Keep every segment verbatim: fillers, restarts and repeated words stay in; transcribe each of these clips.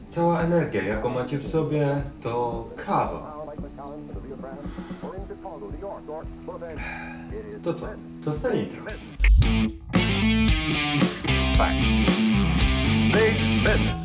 cała energia, jaką macie w sobie, to kawa. To co? To jest ten intro. Fact. Big business.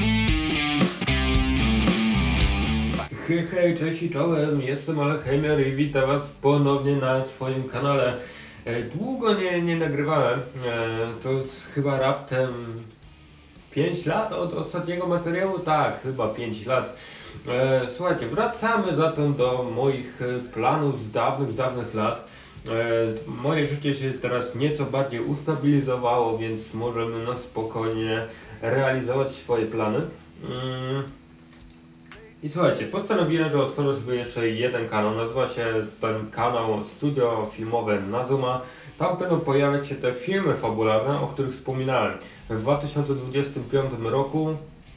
Hej, hej, cześć i czołem, jestem Alchemior i witam was ponownie na swoim kanale. E, Długo nie, nie nagrywałem, e, to jest chyba raptem pięć lat od ostatniego materiału? Tak, chyba pięć lat. E, Słuchajcie, wracamy zatem do moich planów z dawnych, z dawnych lat. E, Moje życie się teraz nieco bardziej ustabilizowało, więc możemy na spokojnie realizować swoje plany. Mm. I słuchajcie, postanowiłem, że otworzę sobie jeszcze jeden kanał. Nazywa się ten kanał Studio Filmowe Nazuma. Tam będą pojawiać się te filmy fabularne, o których wspominałem. W dwa tysiące dwudziestym piątym roku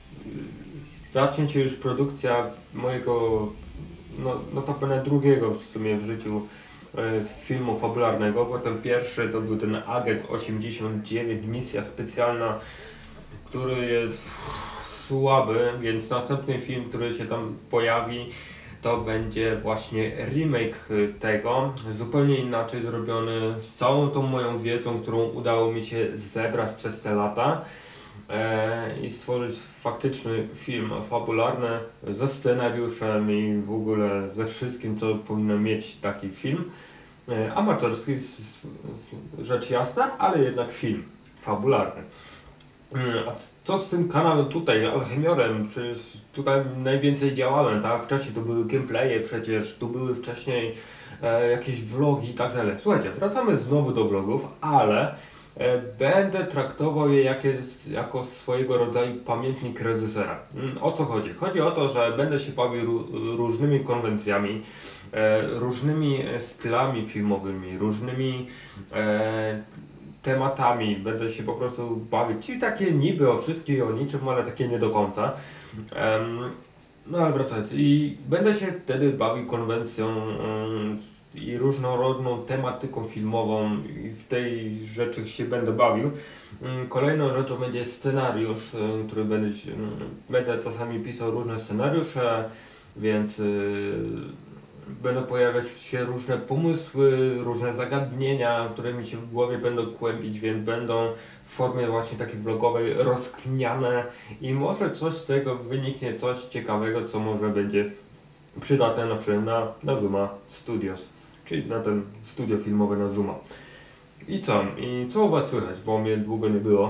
zacznie się już produkcja mojego, no, notabene drugiego w sumie w życiu e, filmu fabularnego, bo ten pierwszy to był ten Agent osiemdziesiąt dziewięć, misja specjalna, który jest słaby, więc następny film, który się tam pojawi, to będzie właśnie remake tego, zupełnie inaczej zrobiony, z całą tą moją wiedzą, którą udało mi się zebrać przez te lata e, i stworzyć faktyczny film fabularny ze scenariuszem i w ogóle ze wszystkim, co powinno mieć taki film. E, amatorski, rzecz jasna, ale jednak film fabularny. A co z tym kanałem tutaj, Alchemiorem? Przecież tutaj najwięcej działałem, tak? Wcześniej to były gameplaye przecież, tu były wcześniej e, jakieś vlogi i tak dalej. Słuchajcie, wracamy znowu do vlogów, ale e, będę traktował je jak jest, jako swojego rodzaju pamiętnik reżysera. Mm, o co chodzi? Chodzi o to, że będę się bawił różnymi konwencjami, e, różnymi stylami filmowymi, różnymi e, tematami, będę się po prostu bawić, czyli takie niby o wszystkim i o niczym, ale takie nie do końca. Um, no ale wracając, i będę się wtedy bawił konwencją um, i różnorodną tematyką filmową i w tej rzeczy się będę bawił. Um, kolejną rzeczą będzie scenariusz, um, który będę, um, będę czasami pisał różne scenariusze, więc yy, będą pojawiać się różne pomysły, różne zagadnienia, które mi się w głowie będą kłębić, więc będą w formie właśnie takiej vlogowej rozkminiane i może coś z tego wyniknie, coś ciekawego, co może będzie przydatne na przykład na Nazuma Studios, czyli na ten studio filmowe Nazuma. I co? I co u was słychać? Bo mnie długo nie było.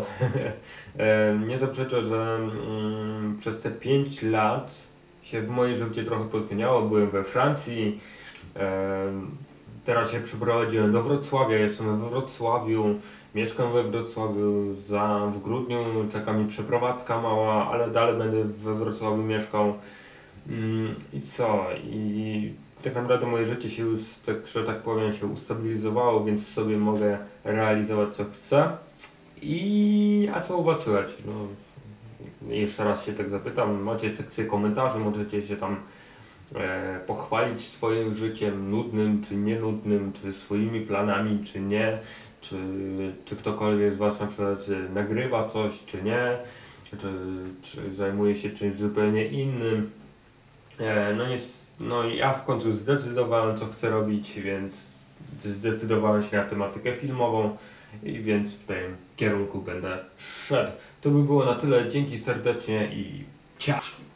Nie zaprzeczę, że mm, przez te pięć lat się w moje życie trochę pozmieniało. Byłem we Francji, e, teraz się przeprowadziłem do Wrocławia, jestem we Wrocławiu, mieszkam we Wrocławiu, za, w grudniu czeka mi przeprowadzka mała, ale dalej będę we Wrocławiu mieszkał. Mm, I co? I tak naprawdę moje życie się już, tak, że tak powiem, się ustabilizowało, więc sobie mogę realizować co chcę. I a co u was słychać? No, jeszcze raz się tak zapytam, macie sekcję komentarzy, możecie się tam e, pochwalić swoim życiem, nudnym czy nie nudnym, czy swoimi planami, czy nie, czy, czy ktokolwiek z was na przykład nagrywa coś, czy nie, czy, czy zajmuje się czymś zupełnie innym. E, no, jest, no ja w końcu zdecydowałem, co chcę robić, więc zdecydowałem się na tematykę filmową. I więc w tym kierunku będę szedł. To by było na tyle. Dzięki serdecznie i ciaszki.